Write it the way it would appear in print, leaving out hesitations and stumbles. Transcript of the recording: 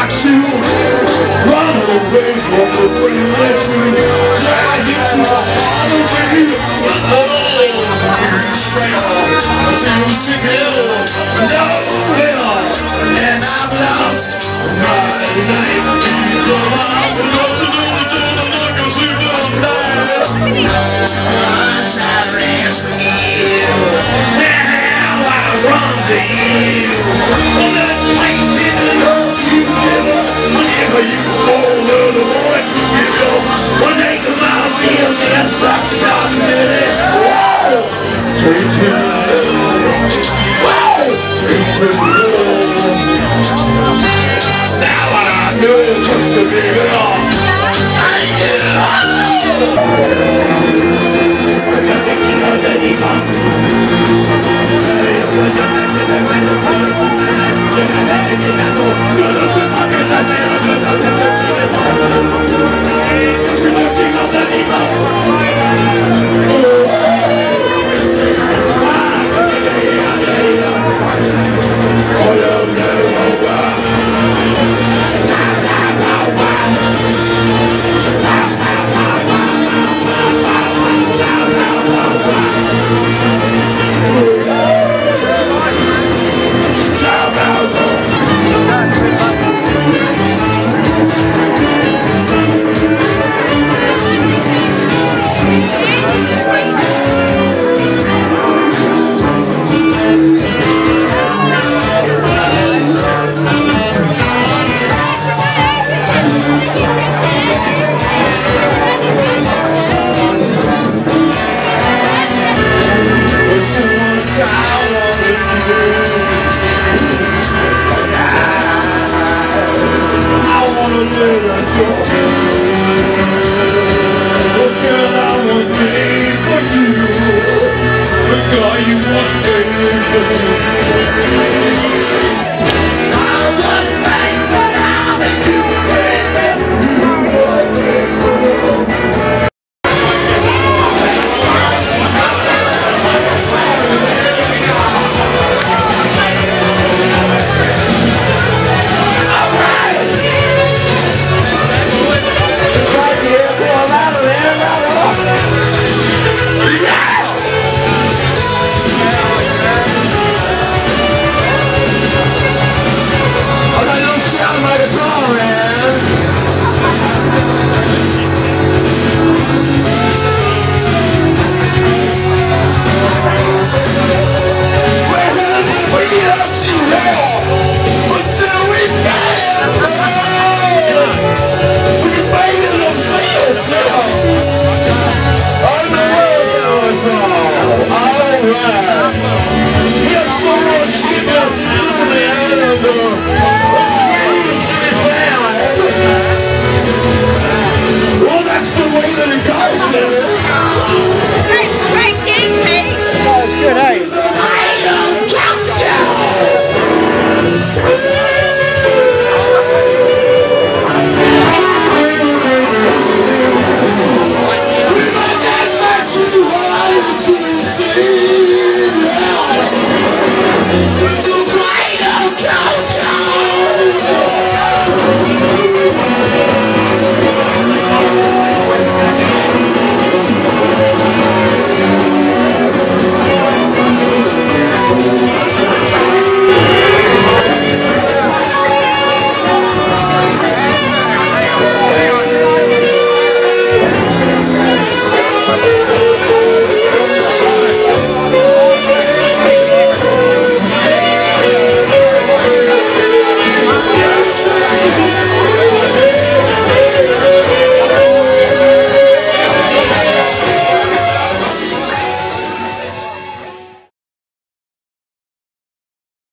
got to run away from the friend that you drag into a harder way. Siouxie Hill, no hill, and I've lost my life. I'm going to do the devil like a sleeping night. I ran for you, now I run to you. Well, that's plain to love you never. Whenever you hold the boy, you know, one acre mile meal, that bus stop minute. Take it. Now I know just to be alone. I wanna live at your